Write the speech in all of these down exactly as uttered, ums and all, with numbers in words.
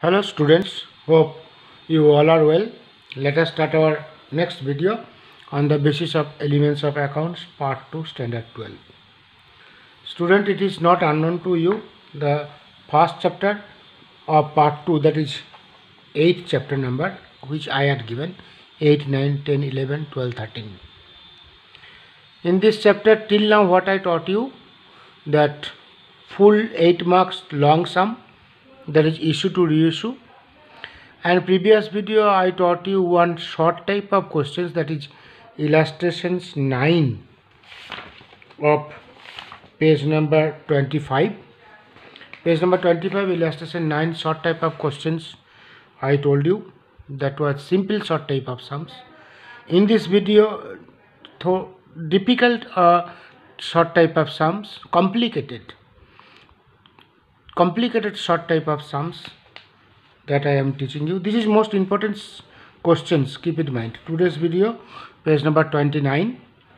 Hello students, hope you all are well. Let us start our next video on the basis of elements of accounts part two standard twelve. Student, it is not unknown to you the first chapter of part two, that is eighth chapter number, which I had given eight, nine, ten, eleven, twelve, thirteen. In this chapter till now what I taught you, that full eight marks long sum, that is issue to reissue. And previous video I taught you one short type of questions, that is illustrations nine of page number twenty-five. Page number twenty-five, illustration nine, short type of questions I told you, that was simple short type of sums. In this video, though difficult uh, short type of sums, complicated complicated short type of sums that I am teaching you. This is most important questions, keep in mind. Today's video, page number twenty-nine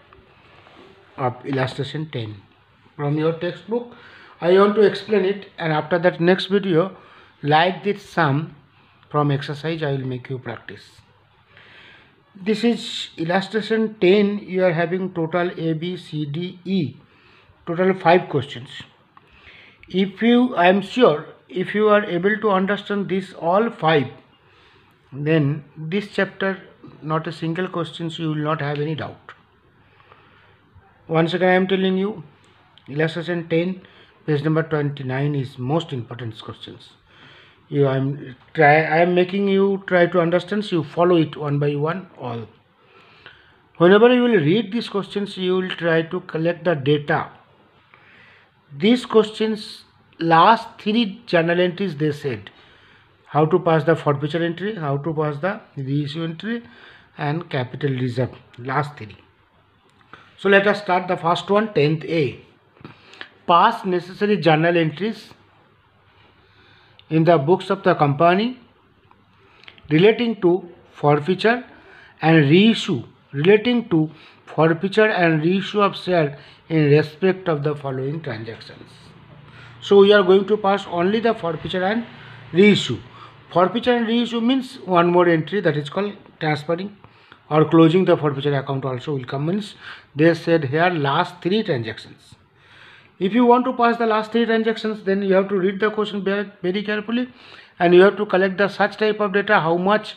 of illustration ten from your textbook. I want to explain it, and after that next video, like this sum from exercise, I will make you practice. This is illustration ten. You are having total A, B, C, D, E, total five questions. If you, I am sure, if you are able to understand this all five, then this chapter, not a single questions, you will not have any doubt. Once again I am telling you, illustration ten, page number twenty-nine is most important questions. You I am try I am making you try to understand, so you follow it one by one all. Whenever you will read these questions, you will try to collect the data. These questions, last three journal entries, they said how to pass the forfeiture entry, how to pass the reissue entry, and capital reserve, last three. So let us start the first one, tenth A. Pass necessary journal entries in the books of the company relating to forfeiture and reissue, relating to forfeiture and reissue of share in respect of the following transactions. So we are going to pass only the forfeiture and reissue. Forfeiture and reissue means one more entry, that is called transferring or closing the forfeiture account also will come. Means they said here last three transactions. If you want to pass the last three transactions, then you have to read the question very, very carefully, and you have to collect the such type of data, how much,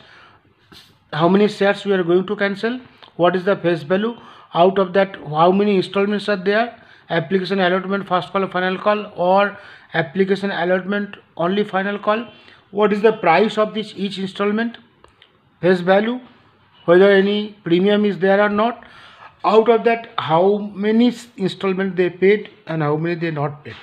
how many shares we are going to cancel, what is the face value, out of that how many installments are there, application allotment first call final call, or application allotment only final call, what is the price of this each installment, face value, whether any premium is there or not, out of that how many installment they paid and how many they not paid,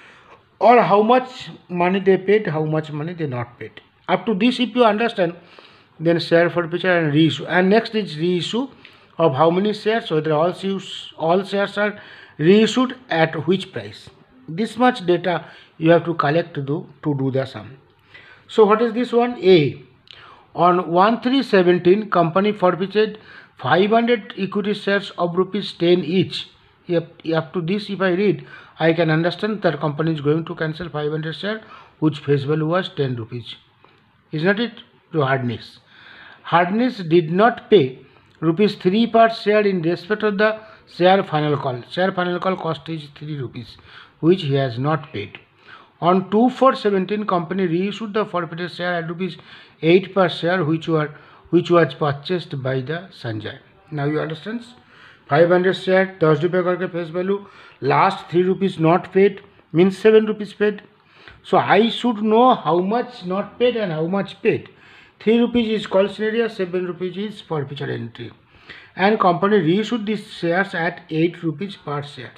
or how much money they paid, how much money they not paid. Up to this if you understand, then share forfeiture and reissue. And next is reissue of how many shares, whether all shares, all shares are reissued at which price. This much data you have to collect to do, to do the sum. So what is this one? A. On one three seventeen, company forfeited five hundred equity shares of rupees ten each. Up to this if I read, I can understand that company is going to cancel five hundred shares which face value was ten rupees. Is not it? To Hardness. Hardness did not pay rupees three per share in respect of the share final call. Share final call cost is three rupees, which he has not paid. On two four seventeen, company reissued the forfeited share at rupees eight per share, which were which was purchased by the Sanjay. Now you understand? five hundred share, ten rupees karke face value, last three rupees not paid, means seven rupees paid. So I should know how much not paid and how much paid. three rupees is call scenario, seven rupees is forfeiture entry. And company reissued these shares at eight rupees per shares.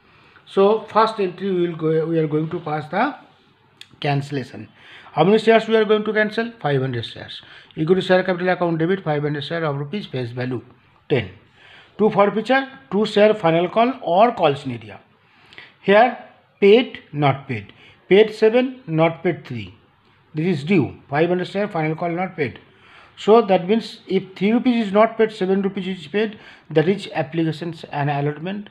So first entry we will go, we are going to pass the cancellation. How many shares we are going to cancel? five hundred shares. Equity share capital account debit five hundred share of rupees face value ten. To forfeiture, to share final call or call scenario. Here paid, not paid. Paid seven, not paid three. This is due. five hundred share final call not paid. So that means if three rupees is not paid, seven rupees is paid, that is applications and allotment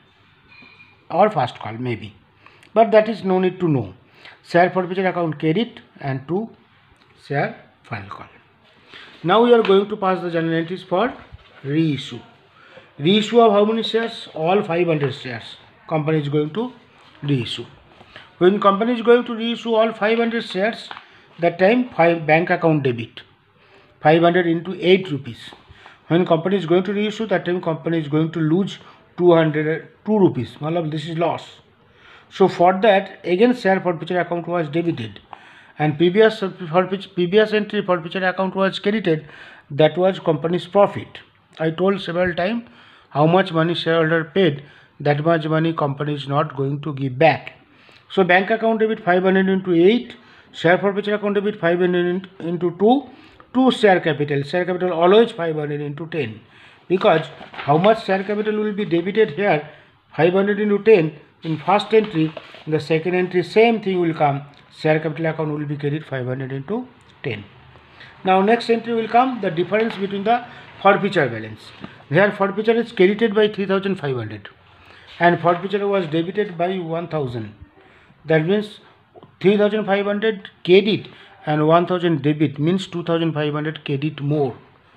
or first call maybe. But that is no need to know. Share forfeiture account credit, and to share final call. Now we are going to pass the journal entries for reissue. Reissue of how many shares? All five hundred shares. Company is going to reissue. When company is going to reissue all five hundred shares, that time five bank account debit. five hundred into eight rupees. When company is going to reissue, that time company is going to lose two hundred two rupees. Malab, this is loss. So for that, again share forfeiture account was debited, and previous forfeiture, previous entry forfeiture account was credited. That was company's profit. I told several times how much money shareholder paid, that much money company is not going to give back. So bank account debit five hundred into eight, share forfeiture account debit five hundred into two, two share capital. Share capital always five hundred into ten, because how much share capital will be debited here? five hundred into ten. In first entry, in the second entry, same thing will come. Share capital account will be credited five hundred into ten. Now next entry will come the difference between the forfeiture balance. Here forfeiture is credited by three thousand five hundred and forfeiture was debited by one thousand. That means three thousand five hundred credit and one thousand debit, means two thousand five hundred credit more.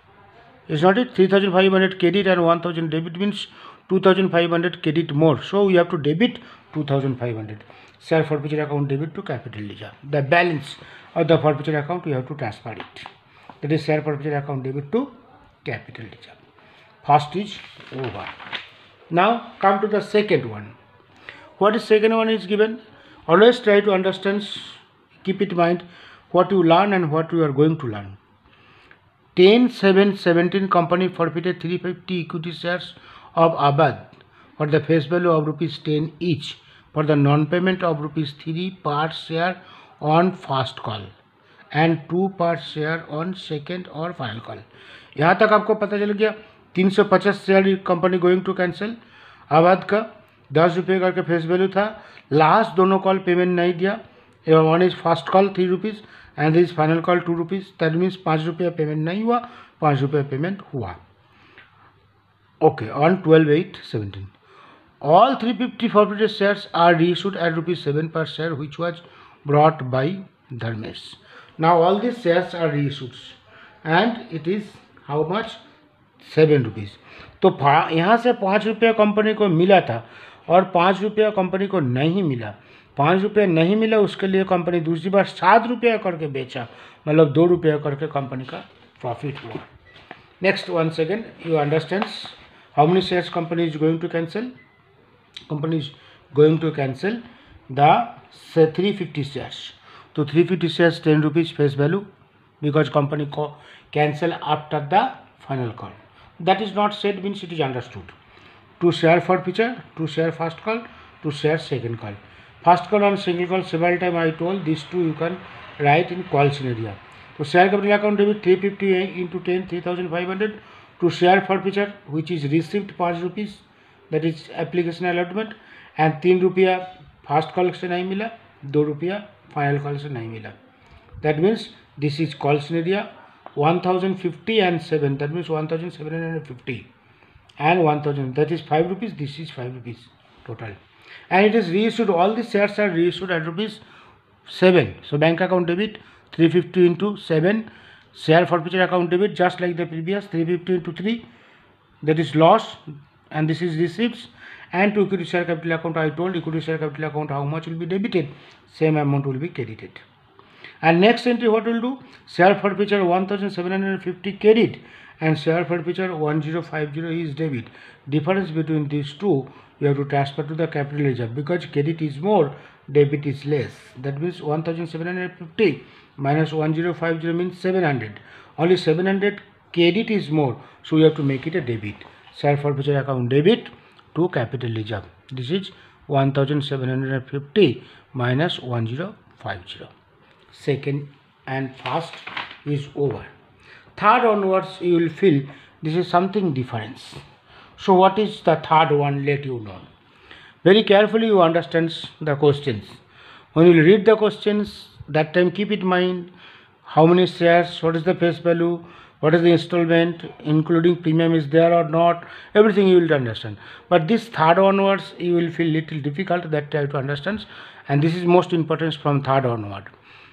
Is not it? three thousand five hundred credit and one thousand debit means two thousand five hundred credit more. So we have to debit two thousand five hundred. Share forfeiture account debit to capital ledger. The balance of the forfeiture account we have to transfer it. That is share forfeiture account debit to capital ledger. First is over. Now come to the second one. What is second one is given? Always try to understand, keep it in mind what you learn and what you are going to learn. ten seven seventeen company forfeited three hundred fifty equity shares of Abad for the face value of rupees ten each for the non-payment of rupees three per share on first call and two per share on second or final call. यहाँ तक आपको पता चल गया तीन सौ पचास share company going to cancel. आबाद का दस रुपये करके फेस वैल्यू था. लास्ट दोनों कॉल पेमेंट नहीं दिया. One is first call three rupees and is final call two rupees. That means पाँच रुपया पेमेंट नहीं हुआ, पाँच रुपया पेमेंट हुआ. Okay, on twelve eight seventeen all three hundred fifty forfeited shares are reissued at rupees seven per share, which was brought by Dharmesh. Now all these shares are reissued and it is how much? seven rupees. तो यहाँ से पाँच रुपया company को मिला था और पाँच रुपया कंपनी को नहीं मिला. पाँच रुपया नहीं मिला, उसके लिए कंपनी दूसरी बार सात रुपया करके बेचा, मतलब दो रुपया करके कंपनी का प्रॉफिट हुआ. Next one second, you understand how many shares company is going to cancel. Company is going to cancel the say three hundred fifty shares. So three hundred fifty shares ten rupees face value, because company cancel after the final call. That is not said, means it is understood. To share forfeiture, to share first call, to share second call. First call and single call several time I told, these two you can write in call scenario. So share capital account debit three hundred fifty into ten, three thousand five hundred. To share forfeiture, which is received five rupees, that is application allotment, and तीन रुपया fast call से नहीं मिला, दो रुपया final call से नहीं मिला. That means this is call scenario one thousand fifty and seven, that means one thousand seven hundred fifty and one thousand, that is five rupees, this is five rupees total, and it is reissued. All the shares are reissued at rupees seven. So bank account debit three fifty into seven, share forfeiture account debit just like the previous three fifty into three, that is loss, and this is receipts. And to equity share capital account, I told equity share capital account how much will be debited, same amount will be credited. And next entry what will do? Share forfeiture one thousand seven hundred fifty credit and share forfeiture one thousand fifty is debit. Difference between these two you have to transfer to the capital ledger, because credit is more, debit is less. That means one thousand seven hundred fifty minus one thousand fifty means seven hundred. Only seven hundred credit is more, so you have to make it a debit. Share forfeiture account debit to capital ledger. This is one thousand seven hundred fifty minus one thousand fifty. Second and first is over. Third onwards you will feel this is something different. So what is the third one? Let you know. Very carefully you understand the questions. When you read the questions, that time keep in mind how many shares, what is the face value, what is the installment, including premium is there or not, everything you will understand. But this third onwards you will feel little difficult, that try to understand, and this is most important from third onward.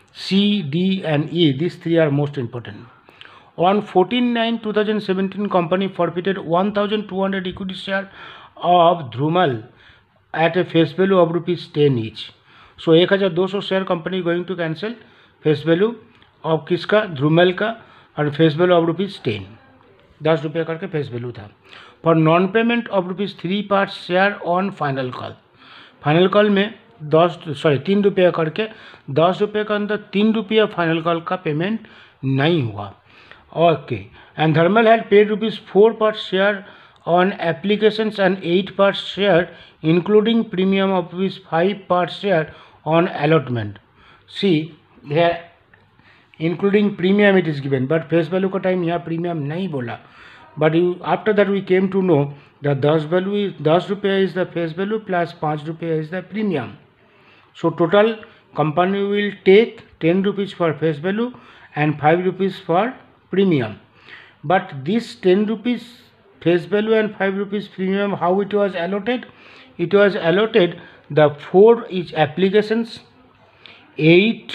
C, D and E, these three are most important. On fourteen nine two thousand seventeen, company forfeited one thousand two hundred equity share of Dhrumal at a face value of rupees ten each. So एक हज़ार दो सौ share company going to cancel, face value of किसका, ध्रुमल का, और face value of rupees ten, दस रुपये करके फेस वैल्यू था. For non payment of rupees three part share on final call, final call में दस सॉरी तीन रुपये करके दस रुपये के अंदर तीन रुपया फाइनल कॉल का पेमेंट नहीं हुआ. Okay, and Dharmal had paid rupees four part share on applications and eight per share including premium of rupees five per share on allotment. See here including premium it is given, but face value का time यहाँ premium नहीं बोला, but you, after that we came to know that दस value is दस रुपया is the face value plus पाँच रुपया is the premium. So total company will take ten rupees for face value and five rupees for premium. But this ten rupees face value and five rupees premium, how it was allotted? It was allotted the four is applications, eight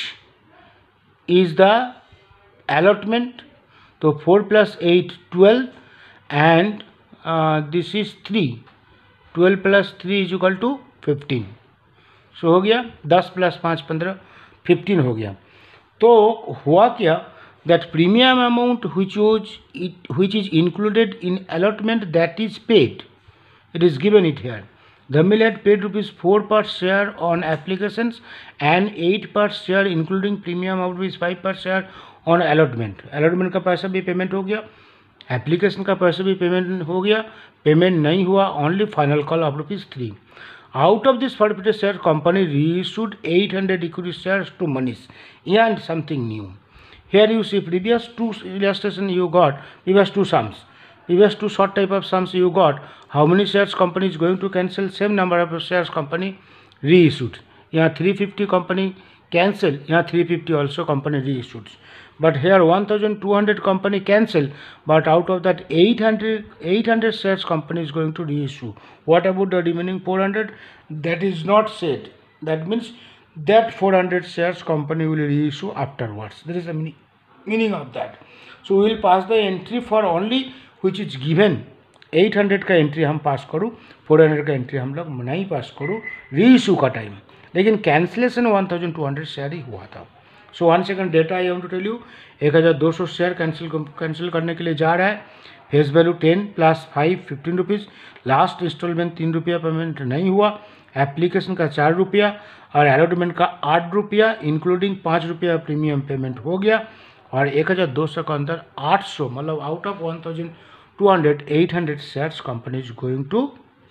is the allotment, so four plus eight twelve, and uh, this is three, twelve plus three is equal to fifteen. So हो गया दस plus पाँच पंद्रह, fifteen हो गया. तो हुआ क्या, that premium amount which was it which is included in allotment that is paid, it is given it here. The mill had paid rupees four per share on applications and eight per share including premium of rupees five per share on allotment. allotment का पैसा भी payment हो गया, application का पैसा भी payment हो गया, पेमेंट नहीं हुआ only final call of rupees three. Out of this forfeited share, company reissued eight hundred equity shares to Manish and something new. Here you see previous two illustration you got, previous two sums, previous two short type of sums you got, how many shares company is going to cancel, same number of shares company reissued. यहाँ three fifty company cancel, यहाँ three fifty also company reissued. But here one thousand two hundred company cancel, but out of that eight hundred, eight hundred shares company is going to reissue. What about the remaining four hundred? That is not said. That means that four hundred shares company will reissue afterwards. There is a meaning, meaning of that. So we will pass the entry for only which is given. eight hundred का entry हम pass करूँ, four hundred का entry हम लोग नहीं पास करूँ reissue का time, लेकिन cancellation one thousand two hundred share ही हुआ था. So one second data I to tell you, एक हज़ार दो सौ शेयर कैंसिल कैंसिल करने के लिए जा रहा है. Face value ten plus five fifteen rupees, last instalment तीन रुपया पेमेंट नहीं हुआ, एप्लीकेशन का चार रुपया और अलॉटमेंट का आठ रुपया इंक्लूडिंग पाँच रुपया प्रीमियम पेमेंट हो गया, और एक हज़ार दो सौ के अंदर आठ सौ मतलब out of one thousand two hundred eight hundred shares company is going to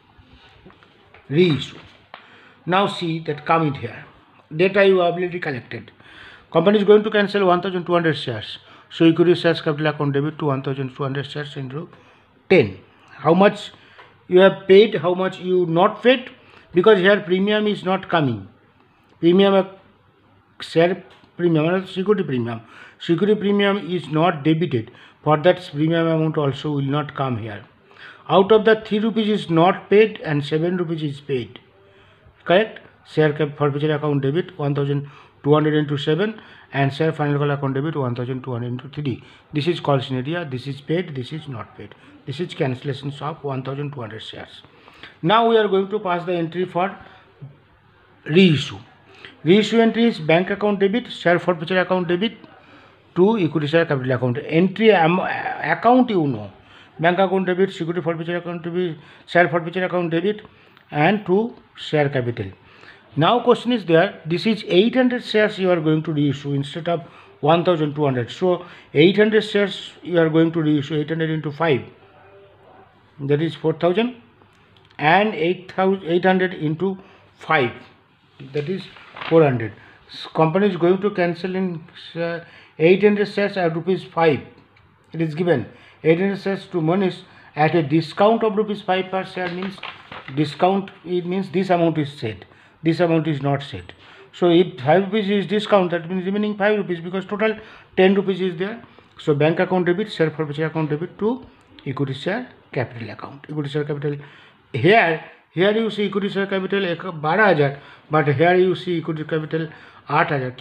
reissue. Now see that come it here, data you have already collected. Company is going to cancel one thousand two hundred shares. So equity shares capital account debit to one thousand two hundred shares into ten. How much you have paid, how much you not paid? Because here premium is not coming. Premium share premium, security premium. Security premium is not debited. For that premium amount also will not come here. Out of the three rupees is not paid and seven rupees is paid. Correct? Share cap forfeiture account debit one thousand two hundred into seven and share final call account debit one thousand two hundred into three. This is call scenario, this is paid, this is not paid. This is cancellation of one thousand two hundred shares. Now we are going to pass the entry for reissue. Reissue entry is bank account debit, share forfeiture account debit to equity share capital account. Entry account you know, bank account debit, security forfeiture account debit, share forfeiture account debit and to share capital. Now question is there, this is eight hundred shares you are going to reissue instead of one thousand two hundred. So eight hundred shares you are going to reissue, eight hundred into five, that is four thousand, and eight hundred into five, that is four hundred. Company is going to cancel in uh, eight hundred shares at rupees five. It is given eight hundred shares to Manish at a discount of rupees five per share, means discount, it means this amount is said. This amount is not set. So if five rupees is discount, that means remaining five rupees, because total ten rupees is there. So bank account debit, share forfeiture account debit to equity share capital account. Equity share capital here, here you see equity share capital बारह हज़ार, but here you see equity capital आठ हज़ार. क्यों?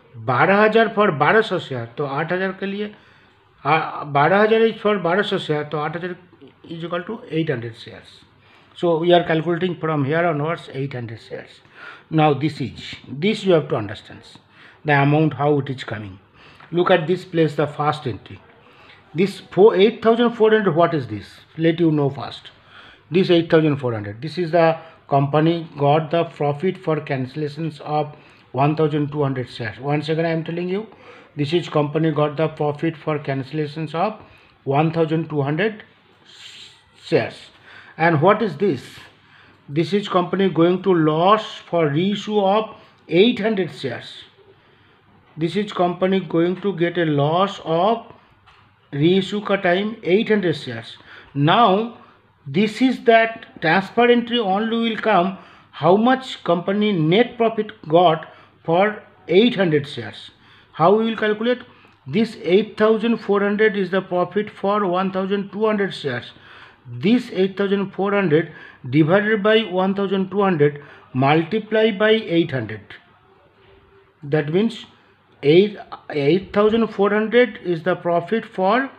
बारह हज़ार for बारह सौ share, तो आठ हज़ार के लिए बारह हज़ार इज फॉर बारह सौ शेयर, तो आठ हज़ार is equal to eight hundred shares. So we are calculating from here onwards eight hundred shares. Now this is, this you have to understand the amount how it is coming. Look at this place, the first entry. This eight thousand four hundred, what is this? Let you know first. This eight thousand four hundred, this is the company got the profit for cancellations of one thousand two hundred shares. Once again I am telling you, this is company got the profit for cancellations of one thousand two hundred shares. And what is this? This is company going to loss for reissue of eight hundred shares. This is company going to get a loss of reissue ka time eight hundred shares. Now this is that transfer entry only will come how much company net profit got for eight hundred shares. How we will calculate? This eight thousand four hundred is the profit for one thousand two hundred shares. This eight thousand four hundred divided by one thousand two hundred multiplied by eight hundred. That means eight thousand four hundred is the profit for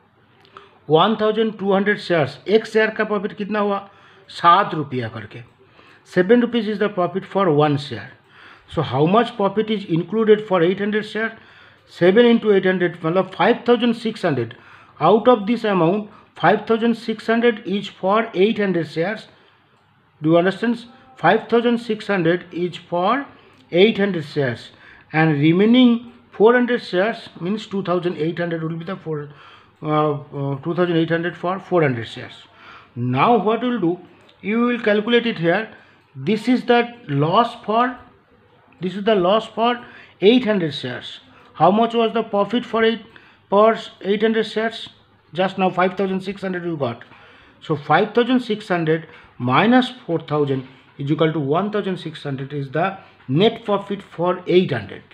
one thousand two hundred shares. एक share का profit कितना हुआ? सात रुपया करके. Seven rupees is the profit for one share. So how much profit is included for eight hundred share? Seven into eight hundred मतलब five thousand six hundred. Out of this amount five thousand six hundred is for eight hundred shares. Do you understand? five thousand six hundred is for eight hundred shares, and remaining four hundred shares means two thousand eight hundred will be the four, uh, uh, two thousand eight hundred for four hundred shares. Now what you will do? You will calculate it here. This is the loss for this is the loss for eight hundred shares. How much was the profit for eight for eight hundred shares? Just now five thousand six hundred you got. So five thousand six hundred minus four thousand is equal to one thousand six hundred is the net profit for eight hundred.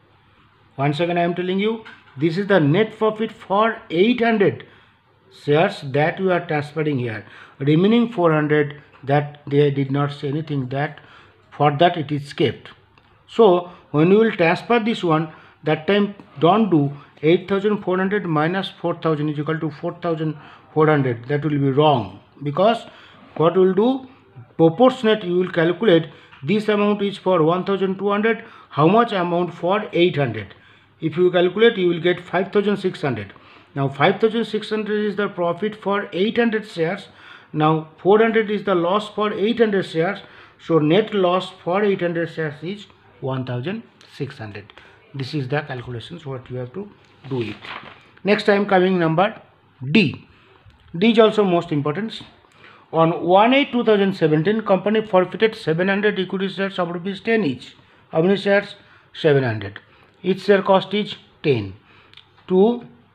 Once again I am telling you, this is the net profit for eight hundred shares that you are transferring here. Remaining four hundred that they did not say anything, that for that it is kept. So when you will transfer this one, that time don't do eight thousand four hundred minus four thousand is equal to four thousand four hundred. That will be wrong, because what will do, proportionate you will calculate this amount is for one thousand two hundred, how much amount for eight hundred. If you calculate, you will get five thousand six hundred. Now five thousand six hundred is the profit for eight hundred shares. Now four hundred is the loss for eight hundred shares. So net loss for eight hundred shares is one thousand six hundred. This is the calculations what you have to do it. Next time coming number D. D is also most important. On one eight two thousand seventeen, company forfeited seven hundred equity shares of rupees ten each. How many shares? seven hundred. Each share cost is ten. To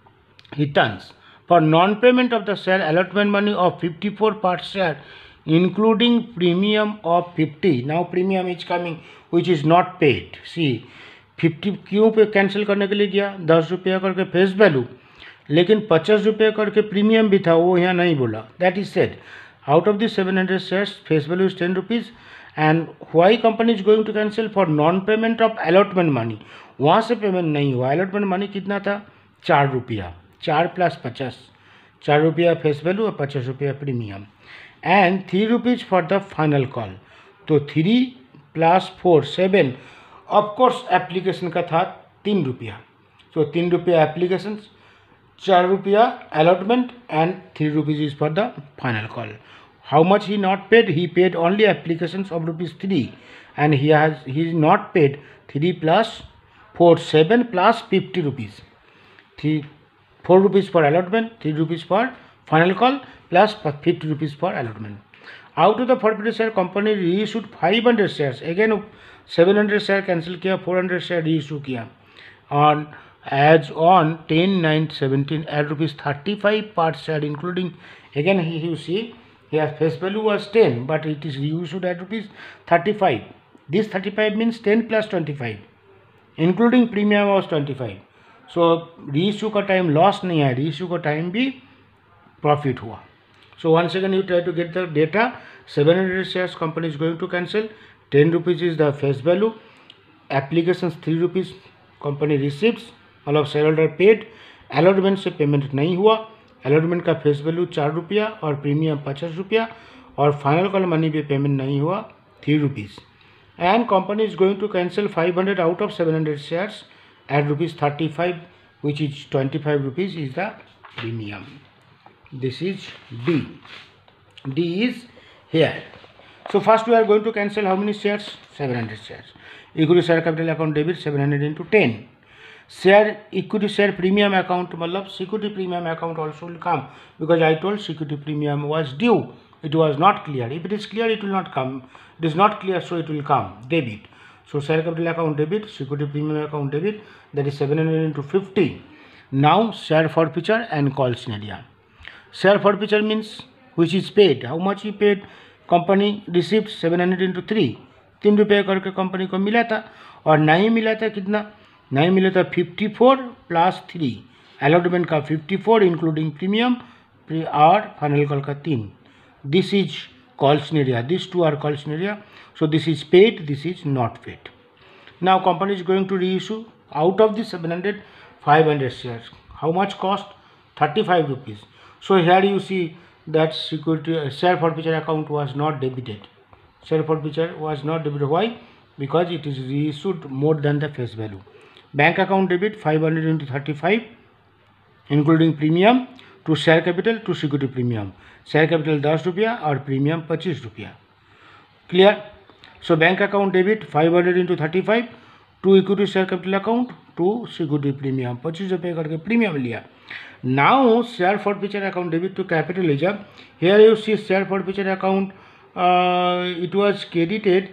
returns for non-payment of the share allotment money of fifty-four per share, including premium of fifty. Now premium is coming which is not paid. See, fifty क्यों पे cancel करने के लिए गया? दस रुपया करके face value, लेकिन पचास रुपये करके प्रीमियम भी था, वो यहाँ नहीं बोला. That is said out of this seven hundred shares face value is ten rupees. And why company is going to cancel? For non payment of allotment money. वहाँ से पेमेंट नहीं हुआ. अलॉटमेंट मनी कितना था? चार रुपया. चार प्लस पचास, चार रुपया फेस वैल्यू और पचास रुपया premium. And three rupees for the final call. तो three plus four seven. Of course application का था तीन रुपया. सो तीन रुपया एप्लीकेशन, चार रुपया allotment and three rupees is for the final call. How much he not paid? He paid only application of rupees three, and he has he is not paid three plus four seven plus fifty rupees. Three four rupees for allotment, three rupees for final call plus fifty rupees for allotment. Out of the forfeited share company reissued five hundred shares. Again seven hundred share cancel किया, four hundred share reissue किया. On as on ten nine seventeen eight rupees thirty five per share, including again he you see here face value was ten but it is reissued at rupees thirty five. This thirty five means ten plus twenty five, including premium was twenty five. So reissue का time loss नहीं है, reissue का time भी profit हुआ. So once again you try to get the data. seven hundred shares company is going to cancel. ten rupees is the face value. Applications three rupees. Company receipt मतलब share holder paid, allotment से payment नहीं हुआ, allotment का face value चार रुपया और premium पचास रुपया, और फाइनल कॉल मनी पे पेमेंट नहीं हुआ three rupees. And company is going to cancel five hundred out of seven hundred shares at rupees thirty five which is twenty-five rupees is the premium. This is D. D is here. So first we are going to cancel how many shares? seven hundred shares. Equity share capital account debit seven hundred into ten. Share equity share premium account matlab security premium account also will come, because I told security premium was due. It was not clear. If it is clear, it will not come. It is not clear, so it will come. Debit. So share capital account debit, security premium account debit, that is seven hundred into fifty. Now share forfeiture and call scenario. Share forfeiture means which is paid. How much he paid? Company received seven hundred into three. तीन रुपये करके company को मिला था, और नहीं मिला था कितना? नहीं मिला था fifty four plus three, allotment का फिफ्टी फोर इंक्लूडिंग प्रीमियम और फाइनल कॉल का तीन. This is call scenario. These two are call scenario. So this is paid, this is not paid. Now company is going to reissue out of the seven hundred, five hundred shares. How much cost? thirty-five rupees. So here you see that security uh, share forfeiture account was not debited. Share forfeiture was not debited. Why? Because it is reissued more than the face value. Bank account debit five hundred into thirty-five, including premium, to share capital to security premium. Share capital दस रुपया और premium पच्चीस रुपया. Clear? So bank account debit five hundred into thirty five to equity share capital account to security premium, पच्चीस रुपये करके premium लिया. Now share forfeiture account debit to capitalism. Here you see share forfeiture account it was credited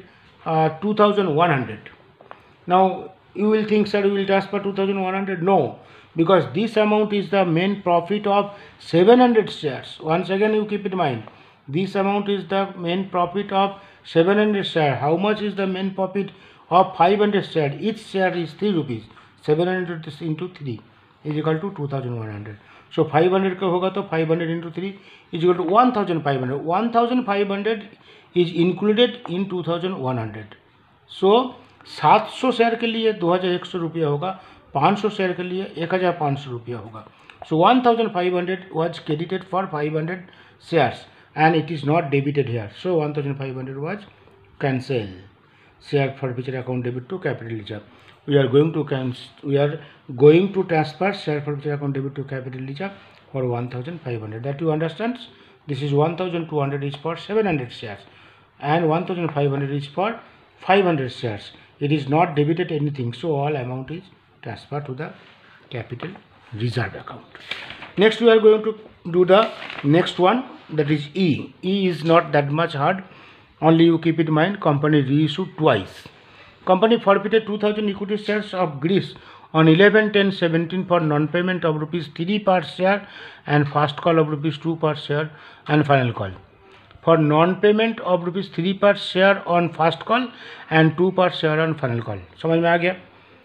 to thousand one hundred. Now you will think, sir, we will transfer two thousand one hundred. No, because this amount is the main profit of seven hundred shares. Once again you keep in mind, this amount is the main profit of seven hundred shares. How much is the main profit of five hundred shares? Each share is three rupees. seven hundred into three is equal to two thousand one hundred. So five hundred का होगा तो five hundred into three is equal to one thousand five hundred. one thousand five hundred is included in two thousand one hundred. So सात सौ share के लिए दो हज़ार एक सौ रुपया होगा, पाँच सौ शेयर के लिए एक हज़ार पाँच सौ रुपया होगा. So one thousand five hundred was credited for five hundred shares and it is not debited here. So one thousand five hundred was cancel. Share forfeiture account debit to capitalism. We are going to we are going to transfer share forfeiture account debit to capitalism for one thousand five hundred. That you understand. This is one thousand two hundred is for seven hundred shares and one thousand five hundred is for five hundred shares. It is not debited anything, so all amount is transferred to the capital reserve account. Next we are going to do the next one, that is E. E is not that much hard, only you keep it in mind. Company reissued twice. Company forfeited two thousand equity shares of Greece on eleven ten seventeen for non-payment of rupees three per share and first call of rupees two per share and final call. For non-payment of rupees three per share on first call and two per share on final call. समझ में आ गया?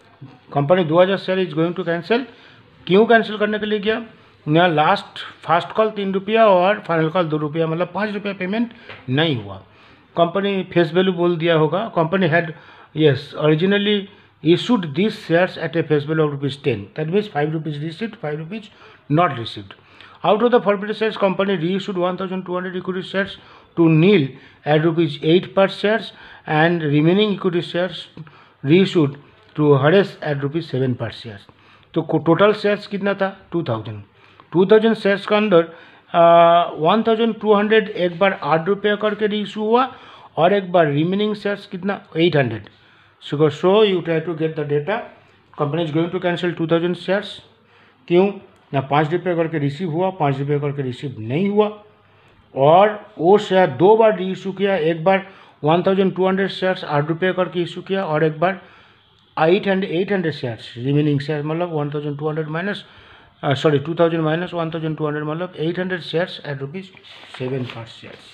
Company दो हज़ार share is going to cancel. क्यों cancel करने के लिए गया? ना लास्ट फर्स्ट कॉल तीन रुपया और फाइनल कॉल दो रुपया, मतलब पाँच रुपया पेमेंट नहीं हुआ. कंपनी फेस वैल्यू बोल दिया होगा. Company had yes originally issued these shares at a face value of rupees ten. That means five rupees received, five rupees not received. Out of the forfeited shares, company reissued one thousand two hundred equity shares to nil at rupees eight per shares and remaining equity shares reissued to Hades at rupees seven per shares. तो total shares कितना था? Two thousand. Two thousand shares के अंदर one thousand two hundred एक बार आठ रुपये करके reissue हुआ और एक बार रिमेनिंग शेयर्स कितना? Eight hundred. So so you try to get the data. Company is going to cancel two thousand shares. क्यों? ना पाँच रुपये करके रिसीव हुआ, पाँच रुपये करके रिसीव नहीं हुआ, और वो शेयर दो बार री इशू किया. एक बार one thousand two hundred shares आठ रुपये करके इशू किया और एक बार eight hundred eight hundred shares remaining share, मतलब one thousand two hundred minus sorry two thousand minus one thousand two hundred, मतलब eight hundred shares eight rupees seven per shares.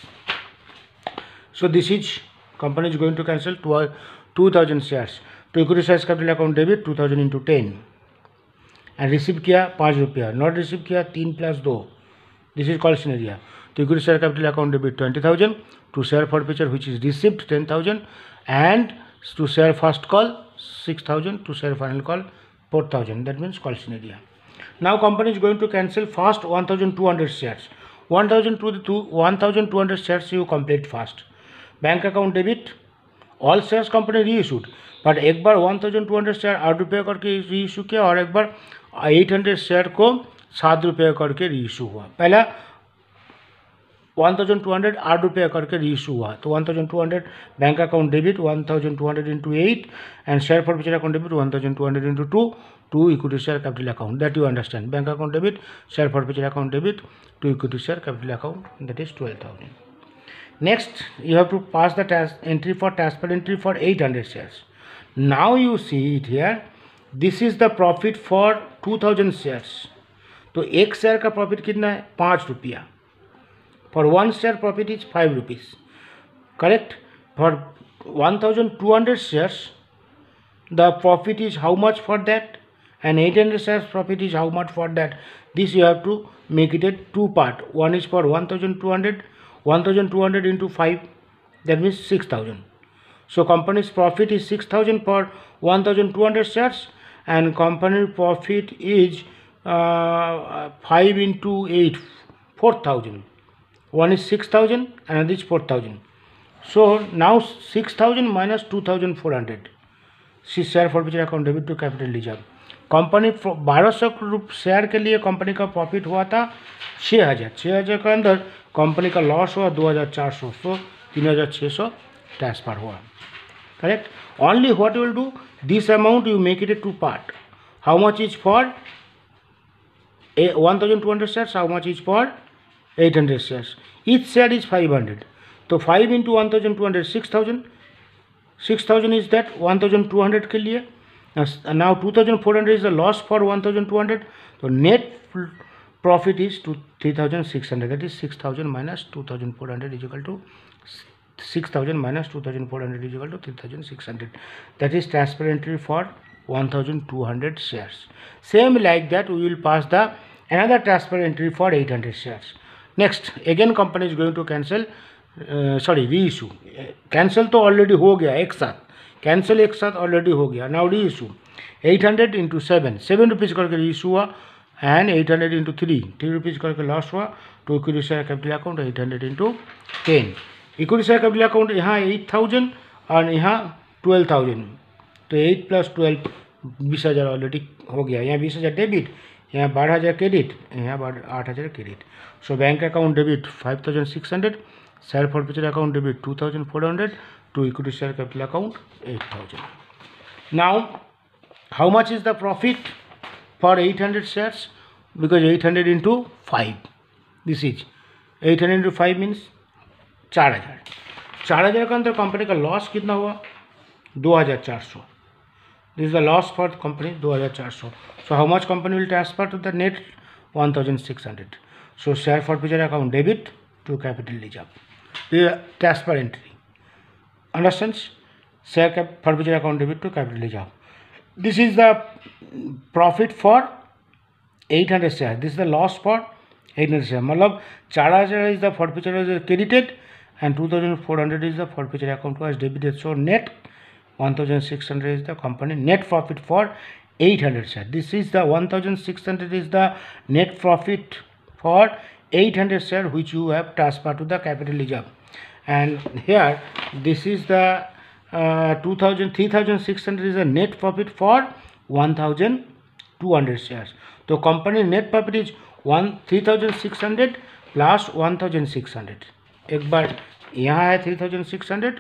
So this is company is going to cancel two thousand shares. तो equity shares capital account debit to thousand into ten and receive किया पाँच रुपया, not receive किया तीन plus दो. This is called scenario. तो equity share capital account debit twenty thousand to share forfeiture which is received ten thousand and to share first call six thousand to share final call four thousand. That means call scenario. Now company is going to cancel first one thousand two hundred shares. one thousand two hundred shares you complete first. Bank account debit, all shares company reissued, but एक बार one thousand two hundred share आठ रुपये करके reissue किया और एक बार eight hundred share को सात रुपये करके रीइशू हुआ. पहला one thousand two hundred आठ रुपये करके रीइशू हुआ, तो one thousand two hundred bank account debit one thousand two hundred into eight and share forfeiture account debit one thousand two hundred into two to equity share capital account. That you understand. Bank account debit, share forfeiture account debit to equity share capital account, that is twelve thousand. Next, you have to pass the tax entry for transfer entry for eight hundred shares. Now you see it here. This is the profit for two thousand shares. तो एक share का profit कितना है? पाँच रुपया. For one share profit is five rupees. Correct? For one thousand two hundred shares, the profit is how much for that? And eight hundred shares profit is how much for that? This you have to make it a two part. One is for one thousand two hundred, one thousand two hundred into five, that means six thousand. So company's profit is six thousand for one thousand two hundred shares, and company profit is uh, five into eight, four thousand. One is six thousand, another is four thousand. So now six thousand minus two thousand four hundred. Share forfeiture account debit to capital reserve. Company बारह सौ share के लिए company का profit हुआ था छः हज़ार छः हज़ार के अंदर कंपनी का लॉस हुआ दो हज़ार चार सौ सो तीन हज़ार छः सौ ट्रांसफर हुआ. Correct. Only what will do this amount you make it a two part. How much is for one thousand two hundred shares, how much is for eight hundred shares. Each share is five hundred. तो five into one thousand two hundred six thousand. Six thousand is that one thousand two hundred के लिए. Now two thousand four hundred is the loss for one thousand two hundred. तो net profit is two three thousand six hundred. That is six thousand minus two thousand four hundred is equal to six thousand minus two thousand four hundred is equal to three thousand six hundred. That is transfer entry for one thousand two hundred shares. Same like that we will pass the another transfer entry for eight hundred shares. Next again company is going to cancel uh, sorry reissue. Cancel तो already हो गया एक साथ. Cancel एक साथ already हो गया. Now reissue eight hundred into seven. seven rupees करके reissue हुआ and eight hundred into three. three rupees करके loss हुआ. To equity share capital account eight hundred into ten. Equity share capital account यहाँ eight thousand और यहाँ twelve thousand. तो eight plus twelve बीस हज़ार ऑलरेडी हो गया. यहाँ बीस हज़ार डेबिट, यहाँ बारह हज़ार क्रेडिट, यहाँ आठ हज़ार credit. So bank account debit five thousand six hundred, share forfeiture account debit to thousand four hundred, to equity share capital account eight thousand. Now how much is the profit for eight hundred shares? Because eight hundred into five, this is eight hundred into five means चार हज़ार. चार हज़ार के अंदर company का loss कितना हुआ? दो हज़ार चार सौ. This is the loss for company दो हज़ार चार सौ. So how much company will transfer to the net? One thousand six hundred. So share forfeiture account debit to capital reserve. Transfer entry understands. Share forfeiture account debit to capital reserve. This is the profit for eight hundred share. This is the loss for eight hundred share. मतलब चार हज़ार is the forfeiture is credited and two thousand four hundred is the forfeiture account was debited. So net one thousand six hundred is the company net profit for eight hundred share. This is the one thousand six hundred is the net profit for eight hundred share which you have transferred to the capital reserve. And here this is the uh, two thousand three thousand six hundred is the net profit for one thousand two hundred shares. So company net profit is one three thousand six hundred plus one thousand six hundred. एक बार यहाँ है three thousand six hundred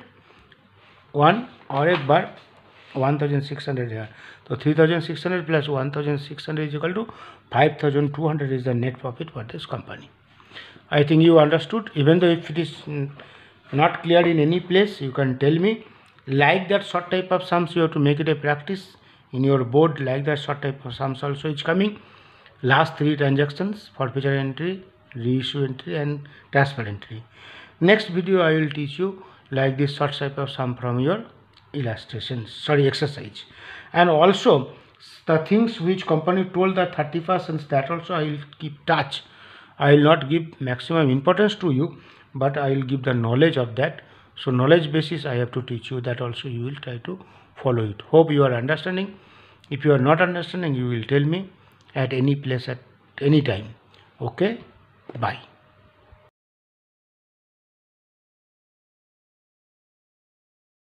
one और एक बार one thousand six hundred है. तो three thousand six hundred plus one thousand six hundred is equal to five thousand two hundred is the net profit for this company. I think you understood. Even though if it is not clear in any place you can tell me. Like that short type of sums you have to make it A practice in your board. Like that short type of sums also is coming. Last three transactions: forfeiture entry, reissue entry and transfer entry. Next video I will teach you like this short type of sum from your illustrations, sorry exercise. And also the things which company told the thirty percent, that also I will keep touch. I will not give maximum importance to you, but I will give the knowledge of that. So knowledge basis I have to teach you, that also you will try to follow it. Hope you are understanding. If you are not understanding, you will tell me at any place at any time. Okay, bye.